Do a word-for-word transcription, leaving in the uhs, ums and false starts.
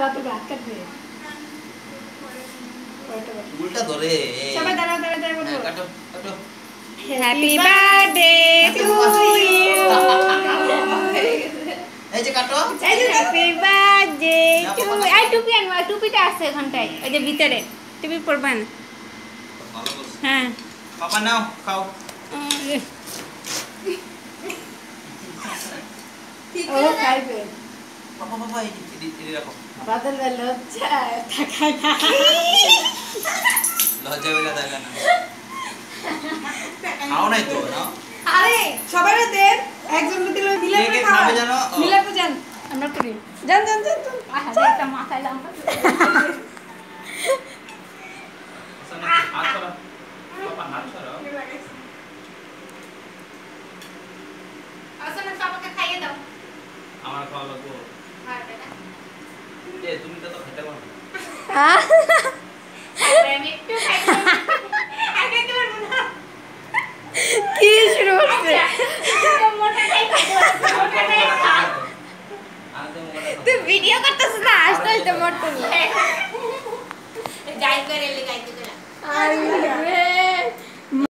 তো ভাত কাটবে উল্টা ধরে সবাই দাঁড়াও দাঁড়াও দাঁড়াও বলো কাটো কাটো হ্যাপি বার্থডে টু ইউ এই যে কাটো হ্যাপি বার্থডে টু এই টুপি আনবা টুপিটা আছে এখানটায় ওই যে ভিতরে টুপি পরবেন হ্যাঁ পাপা নাও খাও ও খাইবে পাপা পাপা এই এই এই রাখো বাদল লজ্জা থাকা না লজ্জা বেলা থাকা না খাও নাই তো না আরে সবাই দেন একজন দিলে মিলে কে কে খাবে জানো মিলে তো জান আমরা করি জান জান জান আহা একটা মাথায় লম্বা হাত ধরো পাপা হাত ধরো আসলে সবাইকে খাইয়ে দাও আমার খাওয়া লাগবে আর বেটা এ তুমি তো খেতে পারো না হ্যাঁ আমি একটু খাইতে আগে তো না কি শুরু হচ্ছে মোটাটাই মোটাটাই খা তুই ভিডিও করতেছিস না আসতে তো মোট তুমি যাই করে লে গাইতে গেলা আরে